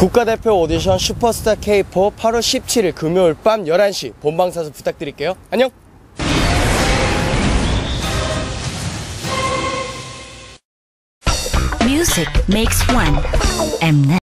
국가대표 오디션 슈퍼스타 K4 8월 17일 금요일 밤 11시 본방사수 부탁드릴게요. 안녕! Music makes one. Mnet.